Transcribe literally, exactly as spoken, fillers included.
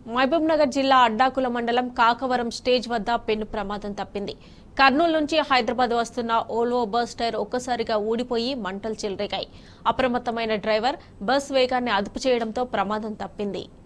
మహబూబ్ నగర్ జిల్లా అడ్డాకుల మండలం కాకవరం స్టేజ్ వద్ద పెను ప్రమాదం తప్పింది. కర్నూలు నుంచి హైదరాబాద్ వస్తున్న ఓల్వో బస్ టైర్ ఒక్కసారిగా ఊడిపోయి మంటలు చెలరేగాయి. అప్రమత్తమైన డ్రైవర్ బస్ వేగాన్ని అదుపు చేయడంతో ప్రమాదం తప్పింది.